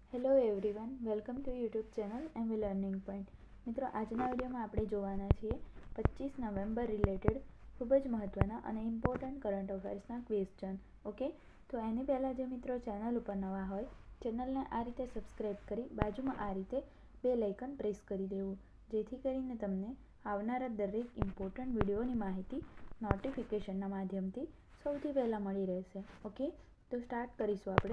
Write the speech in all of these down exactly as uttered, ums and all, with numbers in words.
Hello everyone, welcome to YouTube channel M learning point. મિત્રો, આજના વિડીયોમાં આપણે જોવાના છીએ પચીસ નવેમ્બર રિલેટેડ ખૂબ જ મહત્ત્વના અને ઇમ્પોર્ટન્ટ કરંટ અફેર્સના ક્વેશ્ચન. ઓકે, તો એની પહેલાં જે મિત્રો ચેનલ ઉપર નવા હોય, ચેનલને આ રીતે સબસ્ક્રાઈબ કરી બાજુમાં આ રીતે બેલ આઇકન પ્રેસ કરી દેવું, જેથી કરીને તમને આવનારા દરેક ઇમ્પોર્ટન્ટ વિડીયોની માહિતી નોટિફિકેશનના માધ્યમથી સૌથી પહેલાં મળી રહેશે. ઓકે, તો સ્ટાર્ટ કરીશું આપણે.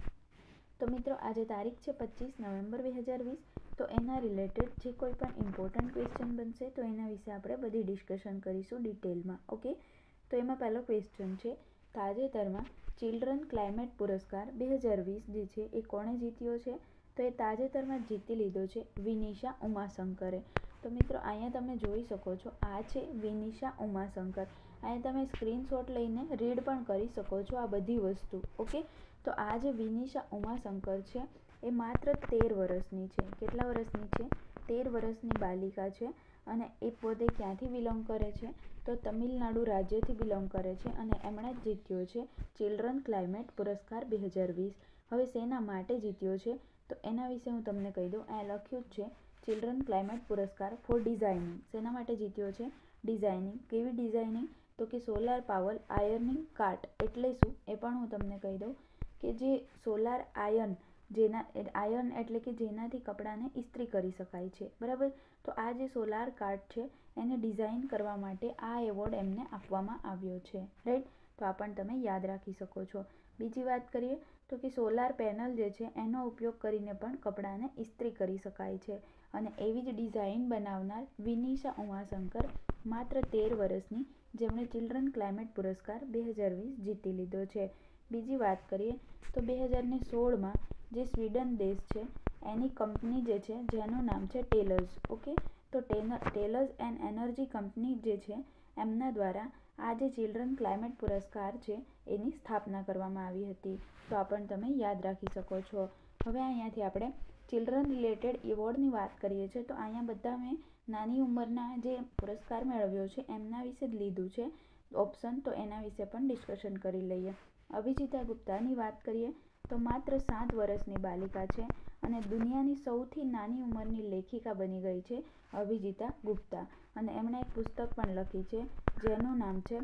તો મિત્રો, આજે તારીખ છે પચીસ નવેમ્બર બે હજાર વીસ. તો એના રિલેટેડ જે કોઈ પણ ઇમ્પોર્ટન્ટ ક્વેશ્ચન બનશે તો એના વિશે આપણે બધી ડિસ્કશન કરીશું ડિટેલમાં. ઓકે, તો એમાં પહેલો ક્વેશ્ચન છે, તાજેતરમાં ચિલ્ડ્રન ક્લાઇમેટ પુરસ્કાર બે હજાર વીસ જે છે એ કોણે જીત્યો છે? તો એ તાજેતરમાં જીતી લીધો છે વિનિશા ઉમાશંકરે. તો મિત્રો, અહીંયા તમે જોઈ શકો છો, આ છે વિનિશા ઉમાશંકર. અહીંયા તમે સ્ક્રીનશોટ લઈને રીડ પણ કરી શકો છો આ બધી વસ્તુ. ઓકે, તો આ જે વિનિશા ઉમાશંકર છે એ માત્ર તેર વર્ષની છે. કેટલા વર્ષની છે? તેર વર્ષની બાલિકા છે. અને એ પોતે ક્યાંથી બિલોંગ કરે છે? તો તમિલનાડુ રાજ્યથી બિલોંગ કરે છે અને એમણે જ જીત્યો છે ચિલ્ડ્રન ક્લાઇમેટ પુરસ્કાર બે હજાર વીસ. હવે શેના માટે જીત્યો છે તો એના વિશે હું તમને કહી દઉં. આ લખ્યું જ છે ચિલ્ડ્રન ક્લાઇમેટ પુરસ્કાર ફોર ડિઝાઇનિંગ. શેના માટે જીત્યો છે? ડિઝાઇનિંગ. કેવી ડિઝાઇનિંગ? તો કે સોલાર પાવર આયર્નિંગ કાર્ટ. એટલે શું એ પણ હું તમને કહી દઉં કે જે સોલાર આયન જેના આયન એટલે કે જેનાથી કપડાને ઇસ્ત્રી કરી શકાય છે. બરાબર, તો આ જે સોલાર કાર્ટ છે એને ડિઝાઇન કરવા માટે આ એવોર્ડ એમને આપવામાં આવ્યો છે. રાઈટ, તો આ પણ તમે યાદ રાખી શકો છો. બીજી વાત કરીએ તો કે સોલાર પેનલ જે છે એનો ઉપયોગ કરીને પણ કપડાને ઇસ્ત્રી કરી શકાય છે. અને એવી જ ડિઝાઇન બનાવનાર વિનિશા ઉમાશંકર માત્ર તેર વર્ષની, જેમણે ચિલ્ડ્રન ક્લાઇમેટ પુરસ્કાર બે હજાર વીસ જીતી લીધો છે. બીજી વાત કરીએ તો બે હજાર ને સોળમાં જે સ્વીડન દેશ છે એની કંપની જે છે જેનું નામ છે ટેલર્સ. ઓકે, તો ટેલર્સ એન્ડ એનર્જી કંપની જે છે એમના દ્વારા આ જે ચિલ્ડ્રન ક્લાઇમેટ પુરસ્કાર છે એની સ્થાપના કરવામાં આવી હતી. તો આ પણ તમે યાદ રાખી શકો છો. હવે અહીંયાથી આપણે ચિલ્ડ્રન રિલેટેડ એવોર્ડની વાત કરીએ છીએ. તો અહીંયા બધા મેં નાની ઉંમરના જે પુરસ્કાર મેળવ્યો છે એમના વિશે જ લીધું છે ઓપ્શન, તો એના વિશે પણ ડિસ્કશન કરી લઈએ. અભિજીતા ગુપ્તાની વાત કરીએ તો માત્ર સાત વર્ષની બાલિકા છે અને દુનિયાની સૌથી નાની ઉંમરની લેખિકા બની ગઈ છે અભિજીતા ગુપ્તા. અને એમણે એક પુસ્તક પણ લખી છે જેનું નામ છે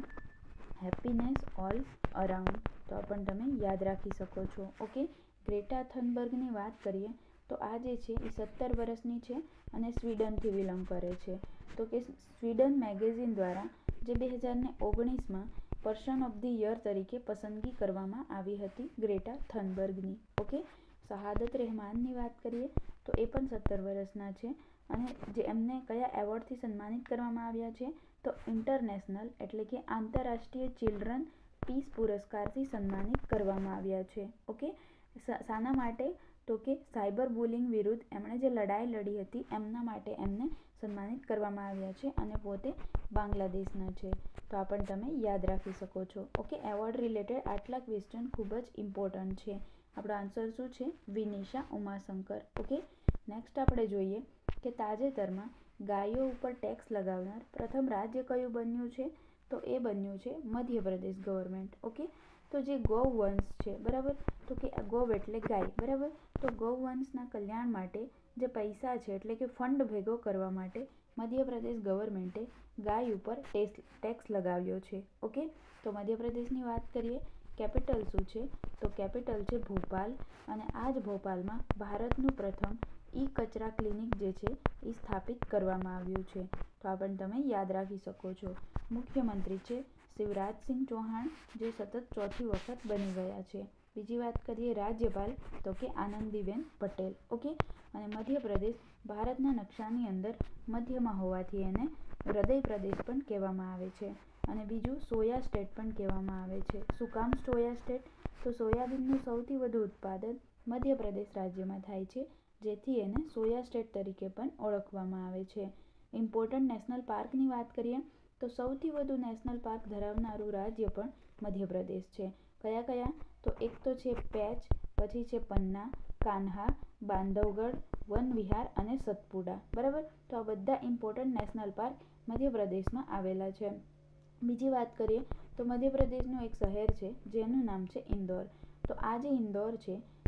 હેપીનેસ ઓલ અરાઉન્ડ. તો આ પણ તમે યાદ રાખી શકો છો. ઓકે, ગ્રેટા થનબર્ગની વાત કરીએ તો આ જે છે એ સત્તર વર્ષની છે અને સ્વીડનથી બિલોંગ કરે છે. તો કે સ્વીડન મેગેઝિન દ્વારા જે બે હજાર ને ઓગણીસમાં પર્સન ઓફ ધી યર તરીકે પસંદગી કરવામાં આવી હતી ગ્રેટા થનબર્ગની. ઓકે, શહાદત રહેમાનની વાત કરીએ તો એ પણ સત્તર વર્ષના છે અને જે એમને કયા એવોર્ડથી સન્માનિત કરવામાં આવ્યા છે તો ઇન્ટરનેશનલ એટલે કે આંતરરાષ્ટ્રીય ચિલ્ડ્રન પીસ પુરસ્કારથી સન્માનિત કરવામાં આવ્યા છે. ઓકે, શાના માટે? તો કે સાયબર બુલિંગ વિરુદ્ધ એમણે જે લડાઈ લડી હતી એમના માટે એમને સન્માનિત કરવામાં આવ્યા છે અને પોતે બાંગ્લાદેશના છે. તો આ પણ તમે યાદ રાખી શકો છો. ઓકે, એવોર્ડ રિલેટેડ આટલા ક્વેશ્ચન ખૂબ જ ઇમ્પોર્ટન્ટ છે. આપણો આન્સર શું છે? વિનિશા ઉમાશંકર. ઓકે, નેક્સ્ટ આપણે જોઈએ કે તાજેતરમાં ગાયો ઉપર ટેક્સ લગાવનાર પ્રથમ રાજ્ય કયું બન્યું છે? તો એ બન્યું છે મધ્યપ્રદેશ ગવર્મેન્ટ. ઓકે, તો જે ગૌવંશ છે, બરાબર, તો કે ગૌ એટલે ગાય, બરાબર, તો ગૌવંશના કલ્યાણ માટે જે પૈસા છે એટલે કે ફંડ ભેગો કરવા માટે મધ્યપ્રદેશ ગવર્મેન્ટે ગાય ઉપર ટેક્સ લગાવ્યો છે. ઓકે, તો મધ્યપ્રદેશની વાત કરીએ. કેપિટલ શું છે? તો કેપિટલ છે ભોપાલ. અને આ જ ભોપાલમાં ભારતનું પ્રથમ ઈ કચરા ક્લિનિક જે છે એ સ્થાપિત કરવામાં આવ્યું છે. તો આ પણ તમે યાદ રાખી શકો છો. મુખ્યમંત્રી છે શિવરાજસિંહ ચૌહાણ, જે સતત ચોથી વખત બની ગયા છે. બીજી વાત કરીએ રાજ્યપાલ, તો કે આનંદીબેન પટેલ. ઓકે, અને મધ્યપ્રદેશ ભારતના નકશાની અંદર મધ્યમાં હોવાથી એને હૃદય પ્રદેશ પણ કહેવામાં આવે છે. અને બીજું સોયા સ્ટેટ પણ કહેવામાં આવે છે. શું કામ સોયા સ્ટેટ? તો સોયાબીનનું સૌથી વધુ ઉત્પાદન મધ્યપ્રદેશ રાજ્યમાં થાય છે, જેથી એને સોયા સ્ટેટ તરીકે પણ ઓળખવામાં આવે છે. ઇમ્પોર્ટન્ટ નેશનલ પાર્કની વાત કરીએ તો સૌથી વધુ નેશનલ પાર્ક ધરાવનારું રાજ્ય પણ મધ્યપ્રદેશ છે. કયા કયા? તો એક તો છે પેચ, પછી છે પન્ના, કાન્હા, બાંધવગઢ, વન વિહાર અને સતપુડા. બરાબર, તો આ બધા ઇમ્પોર્ટન્ટ નેશનલ પાર્ક મધ્યપ્રદેશમાં આવેલા છે. બીજી વાત કરીએ તો મધ્યપ્રદેશનું એક શહેર છે જેનું નામ છે ઇન્દોર. તો આ જે ઇન્દોર છે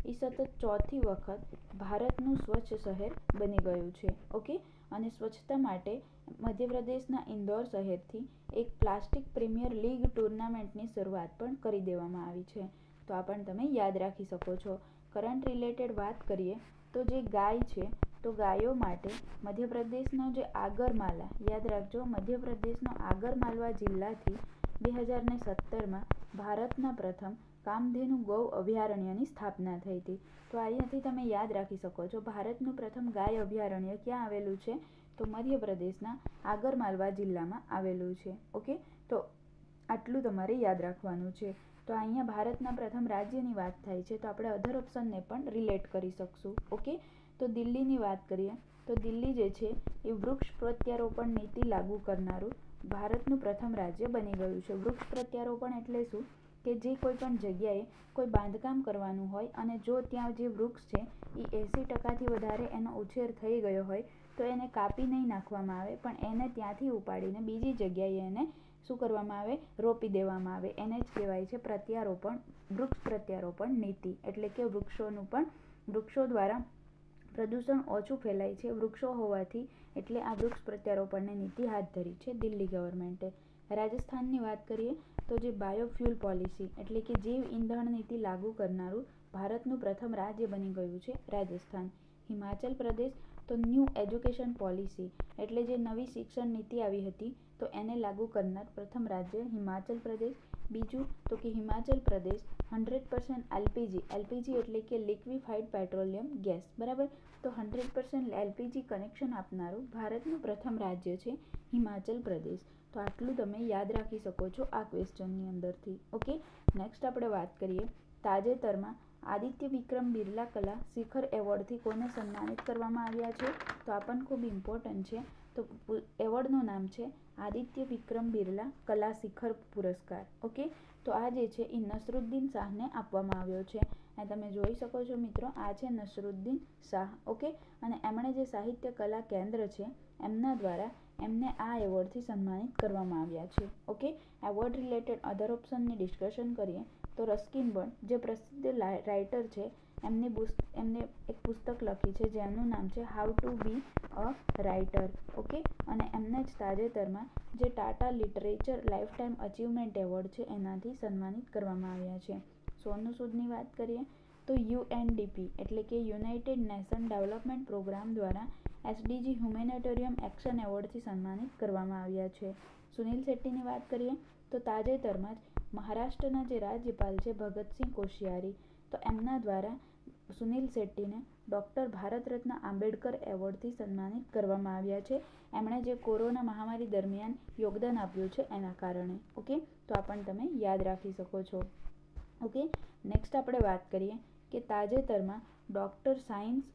એ સતત ચોથી વખત ભારતનું સ્વચ્છ શહેર બની ગયું છે. ઓકે, અને સ્વચ્છતા માટે મધ્યપ્રદેશના ઇન્દોર શહેરથી એક પ્લાસ્ટિક પ્રીમિયર લીગ ટુર્નામેન્ટની શરૂઆત પણ કરી દેવામાં આવી છે. તો આ પણ તમે યાદ રાખી શકો છો. કરંટ રિલેટેડ વાત કરીએ તો જે ગાય છે, તો ગાયો માટે મધ્યપ્રદેશનો જે આગરમાલા, યાદ રાખજો, મધ્યપ્રદેશનો આગરમાલવા જિલ્લાથી બે હજાર ને સત્તરમાં ભારતના પ્રથમ કામધેનુ ગૌ અભયારણ્યની સ્થાપના થઈ હતી. તો અહીંયાથી તમે યાદ રાખી શકો છો ભારતનું પ્રથમ ગાય અભયારણ્ય ક્યાં આવેલું છે, તો મધ્યપ્રદેશના આગરમાલવા જિલ્લામાં આવેલું છે. ઓકે, તો આટલું તમારે યાદ રાખવાનું છે. તો અહીંયા ભારતના પ્રથમ રાજ્યની વાત થાય છે, તો આપણે અધર ઓપ્શનને પણ રિલેટ કરી શકશું. ઓકે, તો દિલ્હીની વાત કરીએ તો દિલ્હી જે છે એ વૃક્ષ પ્રત્યારોપણ નીતિ લાગુ કરનારું ભારતનું પ્રથમ રાજ્ય બની ગયું છે. વૃક્ષ પ્રત્યારોપણ એટલે શું, કે જે કોઈ પણ જગ્યાએ કોઈ બાંધકામ કરવાનું હોય અને જો ત્યાં જે વૃક્ષ છે એ એંસી ટકાથી વધારે એનો ઉછેર થઈ ગયો હોય તો એને કાપી નહીં નાખવામાં આવે, પણ એને ત્યાંથી ઉપાડીને બીજી જગ્યાએ એને શું કરવામાં આવે, રોપી દેવામાં આવે. એને જ કહેવાય છે પ્રત્યારોપણ, વૃક્ષ પ્રત્યારોપણ નીતિ. એટલે કે વૃક્ષોનું પણ વૃક્ષો દ્વારા પ્રદૂષણ ઓછું ફેલાય છે વૃક્ષો હોવાથી, એટલે આ વૃક્ષ પ્રત્યારોપણની નીતિ હાથ ધરી છે દિલ્હી ગવર્મેન્ટે. રાજસ્થાનની વાત કરીએ તો જે બાયોફ્યુલ પોલિસી એટલે કે જૈવ ઇંધણ નીતિ લાગુ કરનારું ભારતનું પ્રથમ રાજ્ય બની ગયું છે રાજસ્થાન. હિમાચલ પ્રદેશ તો ન્યૂ એજ્યુકેશન પોલિસી એટલે જે નવી શિક્ષણ નીતિ આવી હતી તો એને લાગુ કરનાર પ્રથમ રાજ્ય હિમાચલ પ્રદેશ. બીજું તો કે Himachal Pradesh hundred percent LPG, LPG એટલે કે લિક્વિફાઈડ પેટ્રોલિયમ ગેસ, બરાબર. તો હંડ્રેડ પર્સન્ટ એલપીજી કનેક્શન આપનારું ભારતનું પ્રથમ રાજ્ય છે હિમાચલ પ્રદેશ. તો આટલું તમે યાદ રાખી શકો છો આ ક્વેશ્ચનની અંદરથી. ઓકે, નેક્સ્ટ આપણે વાત કરીએ તાજેતરમાં આદિત્ય વિક્રમ બિરલા કલા શિખર એવોર્ડથી કોને સન્માનિત કરવામાં આવ્યા છે, તો આ પણ ખૂબ ઇમ્પોર્ટન્ટ છે. તો એવોર્ડનું નામ છે આદિત્ય વિક્રમ બિરલા કલા શિખર પુરસ્કાર. ઓકે, તો આ જે છે એ નસરુદ્દીન શાહને આપવામાં આવ્યો છે. આ તમે જોઈ શકો છો મિત્રો, આ છે નસરુદ્દીન શાહ. ઓકે, અને એમણે જે સાહિત્ય કલા કેન્દ્ર છે એમના દ્વારા એમને આ એવોર્ડથી સન્માનિત કરવામાં આવ્યા છે. ઓકે, એવોર્ડ રિલેટેડ અધર ઓપ્શનની ડિસ્કશન કરીએ તો રસ્કિન બોન્ડ જે પ્રસિદ્ધ રાઇટર છે એમની બુસ્ત એમને એક પુસ્તક લખી છે જેનું નામ છે how to be a writer. Okay, અને એમને જ તાજેતરમાં જે Tata literature lifetime achievement award છે એનાથી સન્માનિત કરવામાં આવ્યા છે. સોનુ સૂદની વાત કરીએ તો યુએનડીપી એટલે કે યુનાઇટેડ નેશન ડેવલપમેન્ટ પ્રોગ્રામ દ્વારા એસડીજી હ્યુમેનિટેરિયન એક્શન એવોર્ડથી સન્માનિત કરવામાં આવ્યા છે. સુનિલ શેટ્ટીની વાત કરીએ તો તાજેતરમાં જ મહારાષ્ટ્રના જે રાજ્યપાલ છે ભગતસિંહ કોશિયારી, તો એમના દ્વારા સુનિલ શેટ્ટીને ડૉક્ટર ભારત રત્ન આંબેડકર એવોર્ડથી સન્માનિત કરવામાં આવ્યા છે. એમણે જે કોરોના મહામારી દરમિયાન યોગદાન આપ્યું છે એના કારણે. ઓકે, તો આ પણ તમે યાદ રાખી શકો છો. ઓકે, નેક્સ્ટ આપણે વાત કરીએ કે તાજેતરમાં doctor science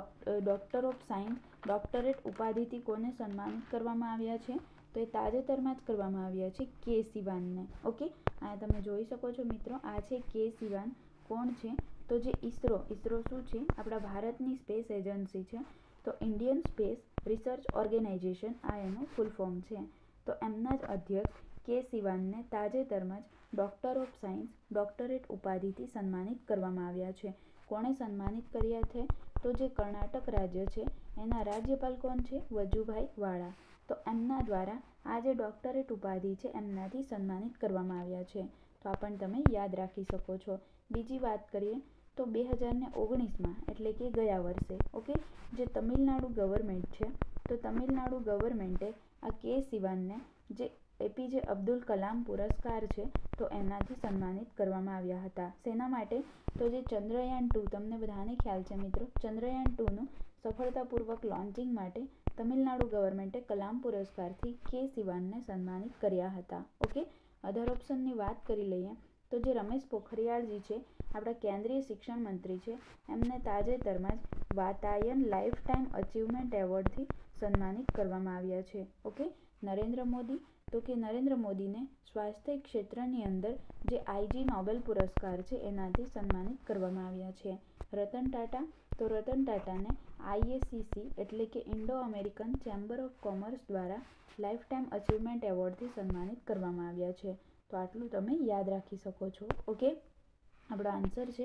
doctor of science doctorate ઉપાધિથી કોને સન્માનિત કરવામાં આવ્યા છે, તો એ તાજેતરમાં જ કરવામાં આવ્યા છે કે સિવાનને. ઓકે, આ તમે જોઈ શકો છો મિત્રો, આ છે કે સિવાન. કોણ છે, તો જે ઈસરો, ઈસરો શું છે, આપણા ભારતની સ્પેસ એજન્સી છે. તો ઇન્ડિયન સ્પેસ રિસર્ચ ઓર્ગેનાઇઝેશન આ એનું ફૂલ ફોર્મ છે. તો એમના જ અધ્યક્ષ કે સિવાનને તાજેતરમાં જ ડૉક્ટર ઓફ સાયન્સ ડોક્ટરેટ ઉપાધિથી સન્માનિત કરવામાં આવ્યા છે. કોણે સન્માનિત કર્યા છે, તો જે કર્ણાટક રાજ્ય છે એના રાજ્યપાલ કોણ છે, વજુભાઈ વાળા. તો એમના દ્વારા આ જે ડોક્ટરેટ ઉપાધિ છે એમનાથી સન્માનિત કરવામાં આવ્યા છે. તો આ પણ તમે યાદ રાખી શકો છો. બીજી વાત કરીએ તો બે હજાર ને ઓગણીસમાં એટલે કે ગયા વર્ષે, ઓકે, જે તમિલનાડુ ગવર્મેન્ટ છે તો તમિલનાડુ ગવર્મેન્ટે આ કે સિવાનને જે એપીજે અબ્દુલ કલામ પુરસ્કાર છે તો એનાથી સન્માનિત કરવામાં આવ્યા હતા. શેના માટે, તો જે ચંદ્રયાન ટુ, તમને બધાને ખ્યાલ છે મિત્રો, ચંદ્રયાન ટુનું સફળતાપૂર્વક લોન્ચિંગ માટે તમિલનાડુ ગવર્મેન્ટે કલામ પુરસ્કારથી કે સિવાનને સન્માનિત કર્યા હતા. ઓકે, અધર ઓપ્શનની વાત કરી લઈએ તો જે રમેશ પોખરિયાળજી છે આપણા કેન્દ્રીય શિક્ષણ મંત્રી છે, એમને તાજેતરમાં જ વાતાયન લાઈફ ટાઈમ અચીવમેન્ટ એવોર્ડથી સન્માનિત કરવામાં આવ્યા છે. ઓકે, નરેન્દ્ર મોદી, તો કે નરેન્દ્ર મોદીને સ્વાસ્થ્ય ક્ષેત્રની અંદર જે આઈજી નોબેલ પુરસ્કાર છે એનાથી સન્માનિત કરવામાં આવ્યા છે. રતન ટાટા, તો રતન ટાટાને આઈએસીસી એટલે કે Indo American chamber of commerce દ્વારા લાઈફ ટાઈમ અચીવમેન્ટ એવોર્ડથી સન્માનિત કરવામાં આવ્યા છે. તો આટલું તમે યાદ રાખી શકો છો. ઓકે, આપણો આન્સર છે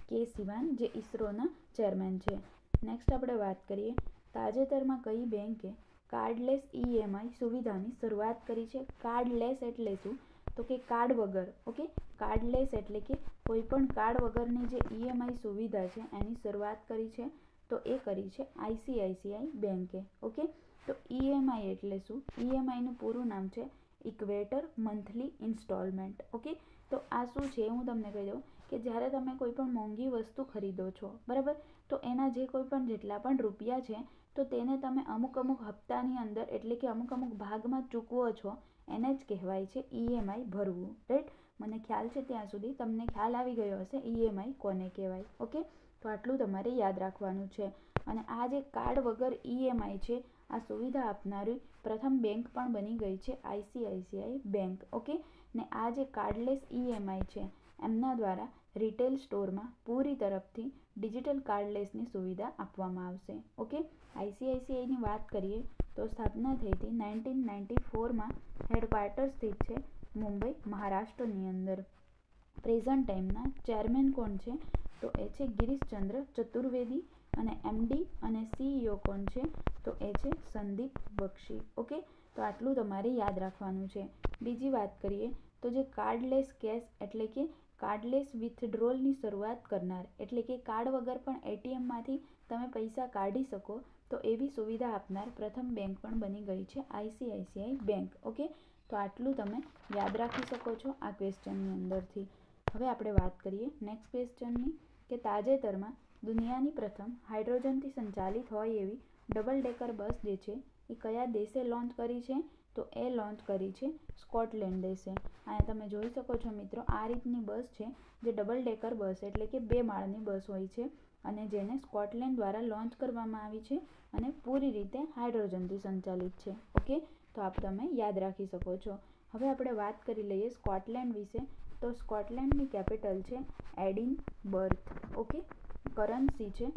કે સિવાન, જે ઇસરોના ચેરમેન છે. નેક્સ્ટ આપણે વાત કરીએ, તાજેતરમાં કઈ બેંકે કાર્ડલેસ ઈએમઆઈ સુવિધાની શરૂઆત કરી છે? કાર્ડલેસ એટલે શું? તો કે કાર્ડ વગર. ઓકે, કાર્ડલેસ એટલે કે કોઈ પણ કાર્ડ વગરની જે ઈએમઆઈ સુવિધા છે એની શરૂઆત કરી છે, તો એ કરી છે આઈસીઆઈસીઆઈ બેંકે. ઓકે, તો ઈએમઆઈ એટલે શું? ઈએમઆઈનું પૂરું નામ છે ઇક્વેટર મંથલી ઇન્સ્ટોલમેન્ટ. ઓકે, તો આ શું છે હું તમને કહી દઉં કે જ્યારે તમે કોઈ પણ મોંઘી વસ્તુ ખરીદો છો, બરાબર, તો એના જે કોઈ પણ જેટલા પણ રૂપિયા છે તો તેને તમે અમુક અમુક હપ્તાની અંદર એટલે કે અમુક અમુક ભાગમાં ચૂકવો છો, એને જ કહેવાય છે ઈએમઆઈ ભરવું. રાઈટ, મને ખ્યાલ છે ત્યાં સુધી તમને ખ્યાલ આવી ગયો હશે ઈએમઆઈ કોને કહેવાય. ઓકે, તો આટલું તમારે યાદ રાખવાનું છે. અને આ જે કાર્ડ વગર ઈએમઆઈ છે, આ સુવિધા આપનારી પ્રથમ બેંક પણ બની ગઈ છે આઈસીઆઈસીઆઈ બેંક. ઓકે, ને આ જે કાર્ડલેસ ઈએમઆઈ છે એમના દ્વારા રિટેલ સ્ટોરમાં પૂરી તરફથી ડિજિટલ કાર્ડલેસની સુવિધા આપવામાં આવશે. ઓકે, આઈસીઆઈસીઆઈની વાત કરીએ તો સ્થાપના થઈ હતી નાઇન્ટીન નાઇન્ટી ફોરમાં. હેડક્વાર્ટર સ્થિત છે મુંબઈ, મહારાષ્ટ્રની અંદર. પ્રેઝન્ટ ટાઈમના ચેરમેન કોણ છે? તો એ છે ગિરીશચંદ્ર ચતુર્વેદી. અને એમડી અને સીઈઓ કોણ છે? તો એ છે સંદીપ બક્ષી. ઓકે, તો આટલું તમારે યાદ રાખવાનું છે. બીજી વાત કરીએ તો જે કાર્ડલેસ કેશ એટલે કે કાર્ડલેસ વિથડ્રોલની શરૂઆત કરનાર એટલે કે કાર્ડ વગર પણ એટીએમમાંથી તમે પૈસા કાઢી શકો તો એવી સુવિધા આપનાર પ્રથમ બેંક પણ બની ગઈ છે આઈસીઆઈસીઆઈ બેંક. ઓકે, તો આટલું તમે યાદ રાખી શકો છો આ ક્વેશ્ચનની અંદરથી. હવે આપણે વાત કરીએ નેક્સ્ટ ક્વેશ્ચનની કે તાજેતરમાં દુનિયાની પ્રથમ હાઇડ્રોજનથી સંચાલિત હોય એવી ડબલ ડેકર બસ જે છે એ કયા દેશે લોન્ચ કરી છે? તો એ લોન્ચ કરી છે સ્કોટલેન્ડ દેશે. અહીંયા તમે જોઈ શકો છો મિત્રો, આ રીતની બસ છે જે ડબલ ડેકર બસ એટલે કે બે માળની બસ હોય છે અને જેને સ્કોટલેન્ડ દ્વારા લોન્ચ કરવામાં આવી છે અને પૂરી રીતે હાઇડ્રોજનથી સંચાલિત છે. ઓકે, તો આપ તમે યાદ રાખી શકો છો. હવે આપણે વાત કરી લઈએ સ્કોટલેન્ડ વિશે. તો સ્કોટલેન્ડની કેપિટલ છે એડિનબર્ગ. ઓકે, કરન્સી છે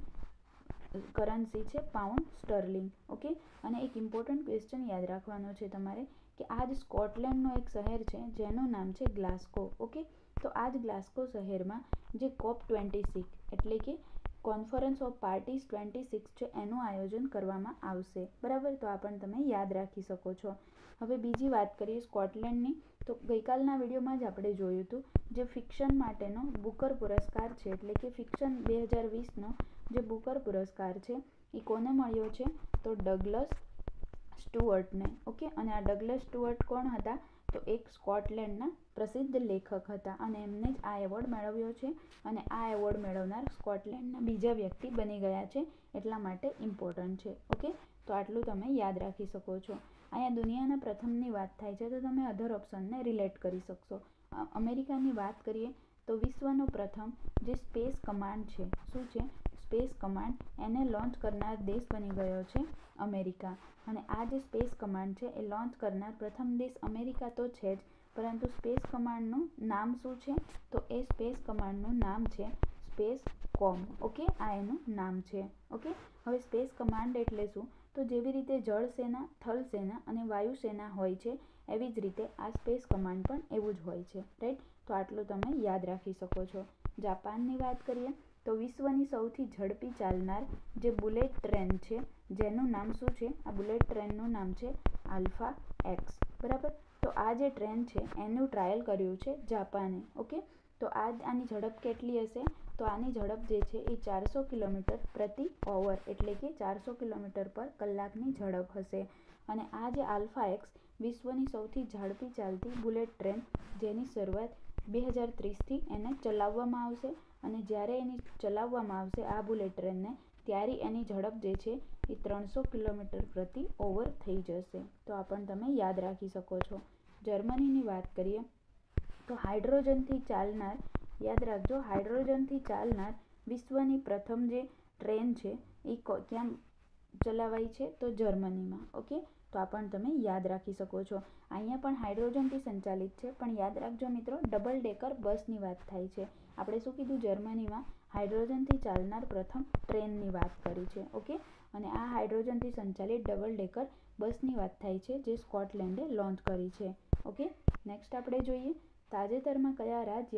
કરન્સી છે પાઉન્ડ સ્ટર્લિંગ. ઓકે, અને એક ઇમ્પોર્ટન્ટ ક્વેશ્ચન યાદ રાખવાનો છે તમારે કે આ જ સ્કોટલેન્ડનો એક શહેર છે જેનું નામ છે ગ્લાસ્કો. ઓકે, તો આ જ ગ્લાસ્કો શહેરમાં જે કોપ ટ્વેન્ટી સિક્સ એટલે કે conference of parties twenty six છે એનું આયોજન કરવામાં આવશે. બરાબર, તો આ પણ તમે યાદ રાખી શકો છો. હવે બીજી વાત કરીએ સ્કોટલેન્ડની. તો ગઈકાલના વિડીયોમાં જ આપણે જોયું હતું જે ફિક્શન માટેનો બુકર પુરસ્કાર છે એટલે કે ફિક્શન બે હજાર વીસનો જે બુકર પુરસ્કાર છે એ કોને મળ્યો છે? તો ડગલસ સ્ટુઅર્ટને. ઓકે, અને આ ડગલસ સ્ટુઅર્ટ કોણ હતા? તો એક સ્કોટલેન્ડના પ્રસિદ્ધ લેખક હતા અને એમને જ આ એવોર્ડ મેળવ્યો છે અને આ એવોર્ડ મેળવનાર સ્કોટલેન્ડના બીજા વ્યક્તિ બની ગયા છે, એટલા માટે ઇમ્પોર્ટન્ટ છે. ઓકે, તો આટલું તમે યાદ રાખી શકો છો. અહીંયા દુનિયાના પ્રથમની વાત થાય છે તો તમે અધર ઓપ્શનને રિલેટ કરી શકશો. અમેરિકાની વાત કરીએ તો વિશ્વનો પ્રથમ જે સ્પેસ કમાન્ડ છે, શું છે? સ્પેસ કમાન્ડ, એને લોન્ચ કરનાર દેશ બની ગયો છે અમેરિકા. અને આ જે સ્પેસ કમાન્ડ છે એ લોન્ચ કરનાર પ્રથમ દેશ અમેરિકા તો છે જ, પરંતુ સ્પેસ કમાન્ડનું નામ શું છે? તો એ સ્પેસ કમાન્ડનું નામ છે સ્પેસ કોમ. ઓકે, આ એનું નામ છે. ઓકે, હવે સ્પેસ કમાન્ડ એટલે શું? તો જેવી રીતે જળ સેના, થલ સેના અને વાયુ સેના હોય છે એવી જ રીતે આ સ્પેસ કમાન્ડ પણ એવું જ હોય છે. રાઈટ, તો આટલું તમે યાદ રાખી શકો છો. જાપાનની વાત કરીએ તો વિશ્વની સૌથી ઝડપી ચાલનાર જે બુલેટ ટ્રેન છે જેનું નામ શું છે? આ બુલેટ ટ્રેનનું નામ છે આલ્ફા એક્સ. બરાબર, તો આ જે ટ્રેન છે એનું ટ્રાયલ કર્યું છે જાપાને. ઓકે, તો આ આની ઝડપ કેટલી હશે? તો આની ઝડપ જે છે એ ચારસો કિલોમીટર પ્રતિ ઓવર એટલે કે ચારસો કિલોમીટર પર કલાકની ઝડપ હશે. અને આ જે આલ્ફા એક્સ વિશ્વની સૌથી ઝડપી ચાલતી બુલેટ ટ્રેન જેની શરૂઆત બે હજાર ત્રીસથી એને ચલાવવામાં આવશે અને જ્યારે એની ચલાવવામાં આવશે આ બુલેટ ટ્રેનને ત્યારે એની ઝડપ જે છે એ ત્રણસો કિલોમીટર પ્રતિ ઓવર થઈ જશે. તો આ પણ તમે યાદ રાખી શકો છો. જર્મનીની વાત કરીએ તો હાઇડ્રોજનથી ચાલનાર, યાદ રાખજો, હાઇડ્રોજનથી ચાલનાર વિશ્વની પ્રથમ જે ટ્રેન છે એ ક્યાં ચલાવાય છે? તો જર્મનીમાં. ઓકે, તો આ પણ તમે યાદ રાખી શકો છો. અહીંયા પણ હાઇડ્રોજનથી સંચાલિત છે, પણ યાદ રાખજો મિત્રો, ડબલ ડેકર બસની વાત થાય છે. આપણે શું કીધું? જર્મનીમાં હાઇડ્રોજનથી ચાલનાર પ્રથમ ટ્રેનની વાત કરી છે. ઓકે, અને આ હાઇડ્રોજનથી સંચાલિત ડબલ ડેકર બસની વાત થાય છે જે સ્કોટલેન્ડે લોન્ચ કરી છે. ઓકે, નેક્સ્ટ આપણે જોઈએ તાજેતરમાં કયા રાજ્યમાં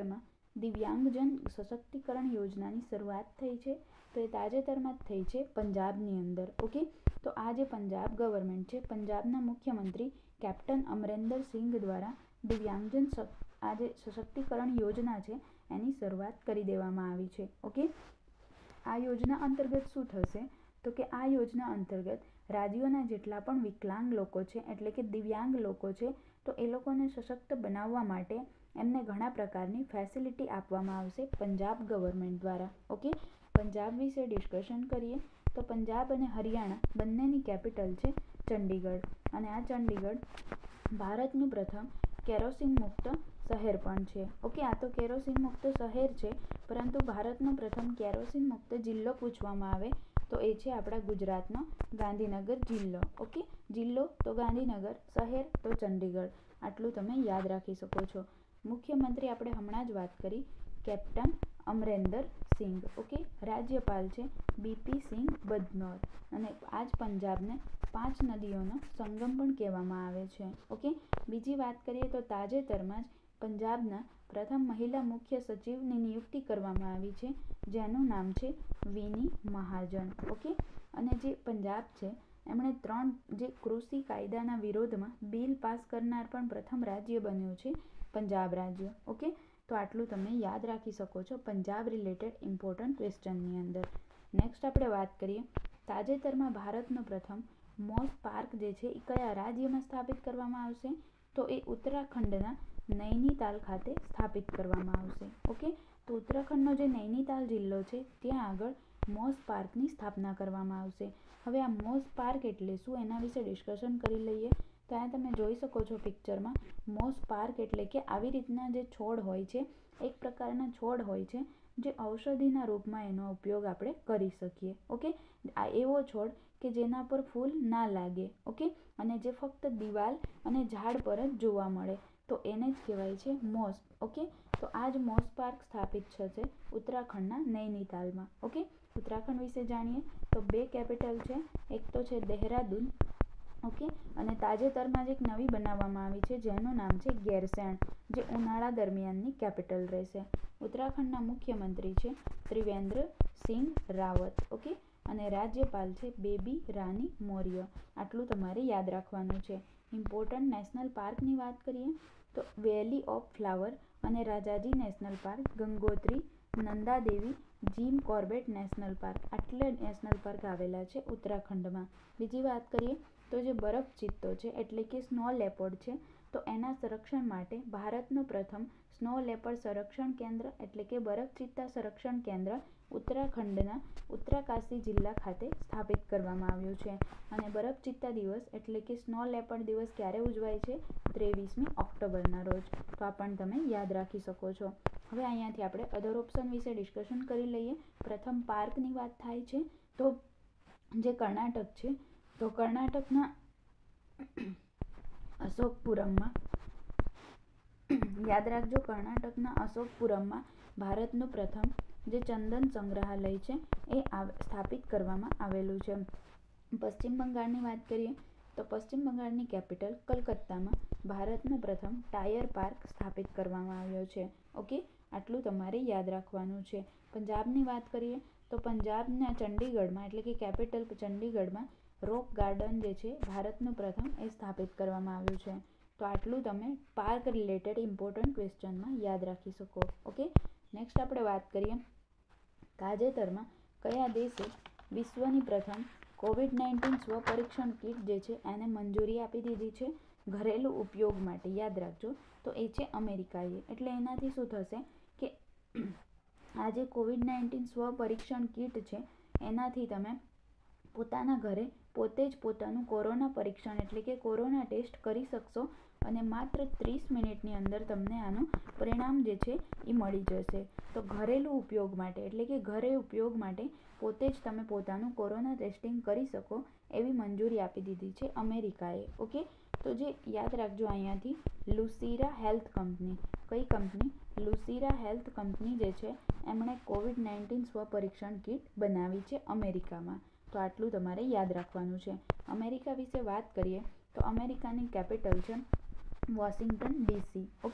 દિવ્યાંગજન સશક્તિકરણ યોજનાની શરૂઆત થઈ છે? તો એ તાજેતરમાં જ થઈ છે પંજાબની અંદર. ઓકે, તો આ જે પંજાબ ગવર્મેન્ટ છે, પંજાબના મુખ્યમંત્રી કેપ્ટન અમરિન્દર સિંઘ દ્વારા દિવ્યાંગજન આ જે સશક્તિકરણ યોજના છે એની શરૂઆત કરી દેવામાં આવી છે. ઓકે, આ યોજના અંતર્ગત શું થશે? તો કે આ યોજના અંતર્ગત રાજ્યોના જેટલા પણ વિકલાંગ લોકો છે એટલે કે દિવ્યાંગ લોકો છે, તો એ લોકોને સશક્ત બનાવવા માટે એમને ઘણા પ્રકારની ફેસિલિટી આપવામાં આવશે પંજાબ ગવર્મેન્ટ દ્વારા. ઓકે, પંજાબ વિશે ડિસ્કશન કરીએ તો પંજાબ અને હરિયાણા બંનેની કેપિટલ છે ચંડીગઢ, અને આ ચંડીગઢ ભારતનું પ્રથમ કેરોસીન મુક્ત શહેર પણ છે. ઓકે, આ તો કેરોસીન મુક્ત શહેર છે, પરંતુ ભારતનો પ્રથમ કેરોસીન મુક્ત જિલ્લો પૂછવામાં આવે તો એ છે આપણા ગુજરાતનો ગાંધીનગર જિલ્લો. ઓકે, જિલ્લો તો ગાંધીનગર, શહેર તો ચંડીગઢ. આટલું તમે યાદ રાખી શકો છો. મુખ્યમંત્રી આપણે હમણાં જ વાત કરી કેપ્ટન અમરિન્દર સિંઘ. ઓકે, રાજ્યપાલ છે બીપી સિંઘ બદનોર, અને આજ પંજાબને પાંચ નદીઓનો સંગમ પણ કહેવામાં આવે છે. ઓકે, બીજી વાત કરીએ તો તાજેતરમાં જ પંજાબના પ્રથમ મહિલા મુખ્ય સચિવની નિયુક્તિ કરવામાં આવી છે, જેનું નામ છે વિની મહાજન. ઓકે, અને જે પંજાબ છે એમણે ત્રણ જે કૃષિ કાયદાના વિરોધમાં બિલ પાસ કરનાર પણ પ્રથમ રાજ્ય બન્યું છે પંજાબ રાજ્ય. ઓકે, તો આટલું તમે યાદ રાખી શકો છો પંજાબ રિલેટેડ ઇમ્પોર્ટન્ટ ક્વેશ્ચનની અંદર. નેક્સ્ટ આપણે વાત કરીએ તાજેતરમાં ભારતનો પ્રથમ મોસ પાર્ક જે છે એ કયા રાજ્યમાં સ્થાપિત કરવામાં આવશે? તો એ ઉત્તરાખંડના નૈનીતાલ ખાતે સ્થાપિત કરવામાં આવશે. ઓકે, તો ઉત્તરાખંડનો જે નૈનીતાલ જિલ્લો છે ત્યાં આગળ મોસ પાર્કની સ્થાપના કરવામાં આવશે. હવે આ મોસ પાર્ક એટલે શું એના વિશે ડિસ્કશન કરી લઈએ. તો અહીંયા તમે જોઈ શકો છો પિક્ચરમાં, મોસ પાર્ક એટલે કે આવી રીતના જે છોડ હોય છે, એક પ્રકારના છોડ હોય છે જે ઔષધિના રૂપમાં એનો ઉપયોગ આપણે કરી શકીએ. ઓકે, આ એવો છોડ કે જેના પર ફૂલ ના લાગે. ઓકે, અને જે ફક્ત દિવાલ અને ઝાડ પર જ જોવા મળે, તો એને જ કહેવાય છે મોસ. ઓકે, તો આ જ મોસ પાર્ક સ્થાપિત થશે ઉત્તરાખંડના નૈનીતાલમાં. ઓકે, ઉત્તરાખંડ વિશે જાણીએ તો બે કેપિટલ છે, એક તો છે દહેરાદૂન. ઓકે, અને તાજેતરમાં જ એક નવી બનાવવામાં આવી છે જેનું નામ છે ગેરસૈણ, જે ઉનાળા દરમિયાનની કેપિટલ રહેશે. ઉત્તરાખંડના મુખ્યમંત્રી છે ત્રિવેન્દ્ર સિંઘ રાવત. ઓકે, અને રાજ્યપાલ છે બેબી રાની મૌર્ય. આટલું તમારે યાદ રાખવાનું છે. ઇમ્પોર્ટન્ટ નેશનલ પાર્કની વાત કરીએ તો વેલી ઓફ ફ્લાવર અને Rajaji national park, Gangotri, Nanda Devi, Jim Corbett national park, આટલા નેશનલ પાર્ક આવેલા છે ઉત્તરાખંડમાં. બીજી વાત કરીએ તો જે બરફ ચિત્તો છે એટલે કે સ્નો લેપર્ડ છે, તો એના સંરક્ષણ માટે ભારતનું પ્રથમ સ્નો લેપર્ડ સંરક્ષણ કેન્દ્ર એટલે કે બરફ ચિત્તા સંરક્ષણ કેન્દ્ર ઉત્તરાખંડના ઉત્તરાકાશી જિલ્લા ખાતે સ્થાપિત કરવામાં આવ્યું છે. અને બરફ ચિત્તા દિવસ એટલે કે સ્નો લેપર્ડ દિવસ ક્યારે ઉજવાય છે? ત્રેવીસમી ઓક્ટોબરના રોજ. તો આ પણ તમે યાદ રાખી શકો છો. હવે અહીંયાથી આપણે અધર ઓપ્શન વિશે ડિસ્કશન કરી લઈએ. પ્રથમ પાર્કની વાત થાય છે તો જે કર્ણાટક છે, તો કર્ણાટકના અશોકપુરમમાં યાદ રાખજો, કર્ણાટકના અશોકપુરમમાં ભારતનું પ્રથમ જે ચંદન સંગ્રહાલય છે એ સ્થાપિત કરવામાં આવેલું છે. પશ્ચિમ બંગાળની વાત કરીએ તો પશ્ચિમ બંગાળની કેપિટલ કલકત્તામાં ભારતનો પ્રથમ ટાયર પાર્ક સ્થાપિત કરવામાં આવ્યો છે. ઓકે, આટલું તમારે યાદ રાખવાનું છે. પંજાબની વાત કરીએ તો પંજાબના ચંડીગઢમાં એટલે કે કેપિટલ ચંડીગઢમાં રોક ગાર્ડન જે છે ભારતનું પ્રથમ એ સ્થાપિત કરવામાં આવ્યું છે. તો આટલું તમે પાર્ક રિલેટેડ ઇમ્પોર્ટન્ટ ક્વેશ્ચનમાં યાદ રાખી શકો. ઓકે, નેક્સ્ટ આપણે વાત કરીએ તાજેતરમાં કયા દેશે વિશ્વની પ્રથમ કોવિડ નાઇન્ટીન સ્વપરીક્ષણ કીટ જે છે એને મંજૂરી આપી દીધી છે ઘરેલું ઉપયોગ માટે? યાદ રાખજો, તો એ છે અમેરિકાએ. એટલે એનાથી શું થશે કે આ જે કોવિડ નાઇન્ટીન સ્વપરીક્ષણ કીટ છે એનાથી તમે પોતાના ઘરે પોતે જ પોતાનું કોરોના પરીક્ષણ એટલે કે કોરોના ટેસ્ટ કરી શકશો, અને માત્ર ત્રીસ મિનિટની અંદર તમને આનું પરિણામ જે છે એ મળી જશે. તો ઘરેલું ઉપયોગ માટે એટલે કે ઘરે ઉપયોગ માટે પોતે જ તમે પોતાનું કોરોના ટેસ્ટિંગ કરી શકો એવી મંજૂરી આપી દીધી છે અમેરિકાએ. ઓકે, તો જે યાદ રાખજો અહીંયાથી લુસીરા હેલ્થ કંપની, કઈ કંપની? લુસીરા હેલ્થ કંપની જે છે એમણે કોવિડ નાઇન્ટીન સ્વપરીક્ષણ કીટ બનાવી છે અમેરિકામાં. તો આટલું તમારે યાદ રાખવાનું છે. અમેરિકા વિશે વાત કરીએ તો અમેરિકાની કેપિટલ છે વોશિંગ્ટન ડીસી. ઓકે,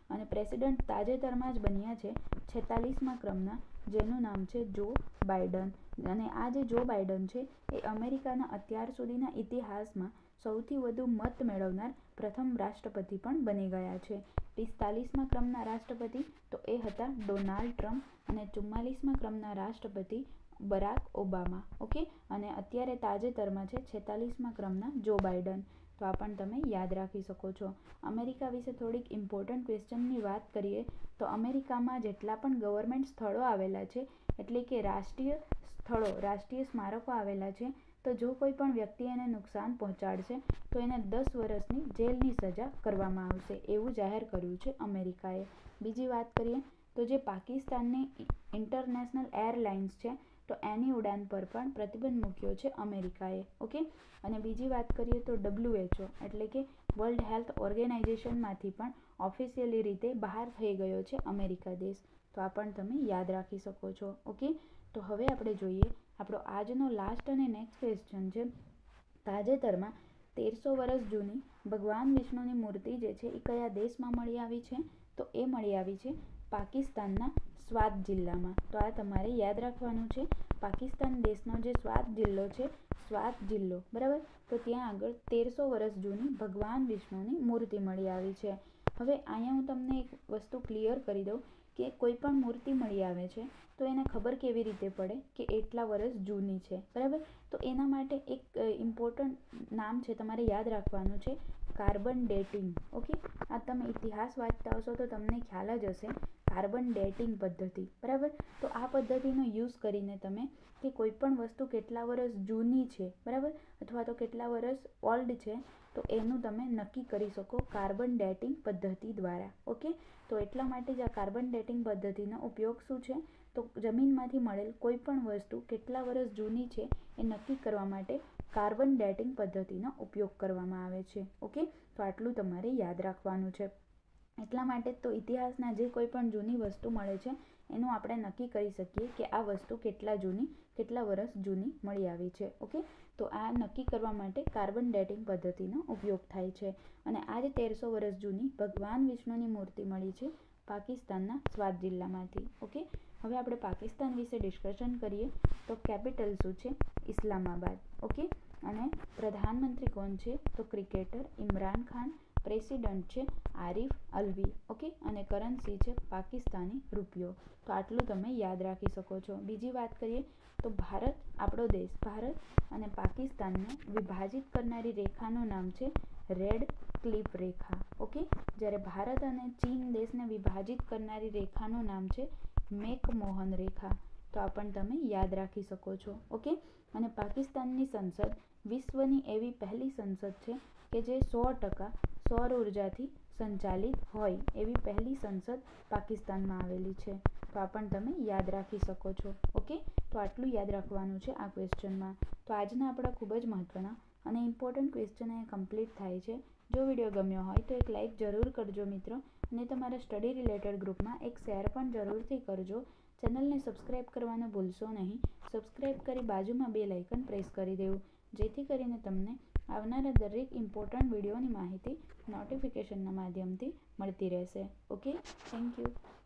અને પ્રેસિડેન્ટ તાજેતરમાં જ બન્યા છે છેતાલીસમા ક્રમના, જેનું નામ છે જો બાઇડન. અને આ જે જો બાઇડન છે એ અમેરિકાના અત્યાર સુધીના ઇતિહાસમાં સૌથી વધુ મત મેળવનાર પ્રથમ રાષ્ટ્રપતિ પણ બની ગયા છે. પિસ્તાલીસમા ક્રમના રાષ્ટ્રપતિ તો એ હતા ડોનાલ્ડ ટ્રમ્પ, અને ચુમ્માલીસમા ક્રમના રાષ્ટ્રપતિ બરાક ઓબામા. ઓકે, અને અત્યારે તાજેતરમાં છે છેતાલીસમા ક્રમના જો બાઇડન. તો આ પણ તમે યાદ રાખી શકો છો. અમેરિકા વિશે થોડીક ઇમ્પોર્ટન્ટ ક્વેશ્ચનની વાત કરીએ તો અમેરિકામાં જેટલા પણ ગવર્મેન્ટ સ્થળો આવેલા છે, એટલે કે રાષ્ટ્રીય સ્થળો, રાષ્ટ્રીય સ્મારકો આવેલા છે, તો જો કોઈ પણ વ્યક્તિ એને નુકસાન પહોંચાડશે તો એને દસ વર્ષની જેલની સજા કરવામાં આવશે, એવું જાહેર કર્યું છે અમેરિકાએ. બીજી વાત કરીએ તો જે પાકિસ્તાનની ઇન્ટરનેશનલ એરલાઇન્સ છે તો એની ઉડાન પર પણ પ્રતિબંધ મૂક્યો છે અમેરિકાએ. ઓકે, અને બીજી વાત કરીએ તો ડબલ્યુએચઓ એટલે કે વર્લ્ડ હેલ્થ ઓર્ગેનાઇઝેશનમાંથી પણ ઓફિશિયલી રીતે બહાર થઈ ગયો છે અમેરિકા દેશ. તો આ પણ તમે યાદ રાખી શકો છો. ઓકે, તો હવે આપણે જોઈએ આપણો આજનો લાસ્ટ અને નેક્સ્ટ ક્વેશ્ચન છે. તાજેતરમાં તેરસો વર્ષ જૂની ભગવાન વિષ્ણુની મૂર્તિ જે છે એ કયા દેશમાં મળી આવી છે? તો એ મળી આવી છે પાકિસ્તાનના સ્વાત જિલ્લામાં. તો આ તમારે યાદ રાખવાનું છે. પાકિસ્તાન દેશનો જે સ્વાત જિલ્લો છે, સ્વાત જિલ્લો, બરાબર, તો ત્યાં આગળ તેરસો વર્ષ જૂની ભગવાન વિષ્ણુની મૂર્તિ મળી આવી છે. હવે અહીંયા હું તમને એક વસ્તુ ક્લિયર કરી દઉં કે કોઈ પણ મૂર્તિ મળી આવે છે તો એને ખબર કેવી રીતે પડે કે એટલા વર્ષ જૂની છે, બરાબર? તો એના માટે એક ઇમ્પોર્ટન્ટ નામ છે, તમારે યાદ રાખવાનું છે, કાર્બન ડેટિંગ. ઓકે, આ તમે ઇતિહાસ વાંચતા હશો તો તમને ખ્યાલ જ હશે, કાર્બન ડેટિંગ પદ્ધતિ, બરાબર? તો આ પદ્ધતિનો યુઝ કરીને તમે કે કોઈ પણ વસ્તુ કેટલા વર્ષ જૂની છે, બરાબર, અથવા તો કેટલા વર્ષ ઓલ્ડ છે, તો એનું તમે નક્કી કરી શકો કાર્બન ડેટિંગ પદ્ધતિ દ્વારા. ઓકે, તો એટલા માટે જ આ કાર્બન ડેટિંગ પદ્ધતિનો ઉપયોગ શું છે, તો જમીનમાંથી મળેલ કોઈ પણ વસ્તુ કેટલા વર્ષ જૂની છે એ નક્કી કરવા માટે કાર્બન ડેટિંગ પદ્ધતિનો ઉપયોગ કરવામાં આવે છે. ઓકે, તો આટલું તમારે યાદ રાખવાનું છે. એટલા માટે તો ઇતિહાસના જે કોઈ પણ જૂની વસ્તુ મળે છે એનું આપણે નક્કી કરી શકીએ કે આ વસ્તુ કેટલા જૂની, કેટલા વર્ષ જૂની મળી આવી છે. ઓકે, તો આ નક્કી કરવા માટે કાર્બન ડેટિંગ પદ્ધતિનો ઉપયોગ થાય છે. અને આ જ તેરસો વર્ષ જૂની ભગવાન વિષ્ણુની મૂર્તિ મળી છે પાકિસ્તાનના સ્વાત જિલ્લામાંથી. ઓકે, હવે આપણે પાકિસ્તાન વિશે ડિસ્કશન કરીએ તો કેપિટલ શું છે? ઇસ્લામાબાદ. ઓકે, અને પ્રધાનમંત્રી કોણ છે? તો ક્રિકેટર ઇમરાન ખાન. પ્રેસિડન્ટ છે આરિફ અલ્વી. ઓકે, અને કરન્સી છે પાકિસ્તાની રૂપિયો. તો આટલું તમે યાદ રાખી શકો છો. બીજી વાત કરીએ તો ભારત, આપણો દેશ ભારત અને પાકિસ્તાનને વિભાજિત કરનારી રેખાનું નામ છે રેડ ક્લિફ રેખા. ઓકે, જ્યારે ભારત અને ચીન દેશને વિભાજિત કરનારી રેખાનું નામ છે મેકમોહન રેખા. તો આ પણ તમે યાદ રાખી શકો છો. ઓકે, અને પાકિસ્તાનની સંસદ વિશ્વની એવી પહેલી સંસદ છે કે જે સો ટકા સૌર ઉર્જાથી સંચાલિત હોય એવી પહેલી સંસદ પાકિસ્તાનમાં આવેલી છે. તો આ પણ તમે યાદ રાખી શકો છો. ઓકે, તો આટલું યાદ રાખવાનું છે આ ક્વેશ્ચનમાં. તો આજના આપણા ખૂબ જ મહત્ત્વના અને ઇમ્પોર્ટન્ટ ક્વેશ્ચન અહીંયા કમ્પ્લીટ થાય છે. જો વિડીયો ગમ્યો હોય તો એક લાઇક જરૂર કરજો મિત્રો, અને તમારા સ્ટડી રિલેટેડ ગ્રુપમાં એક શેર પણ જરૂરથી કરજો. ચેનલને સબસ્ક્રાઇબ કરવાનું ભૂલશો નહીં. સબસ્ક્રાઇબ કરી બાજુમાં બેલ આઇકન પ્રેસ કરી દેવું, જેથી કરીને તમને આવનારા દરેક ઇમ્પોર્ટન્ટ વિડીયોની માહિતી નોટિફિકેશનના માધ્યમથી મળતી રહેશે. Okay, thank you.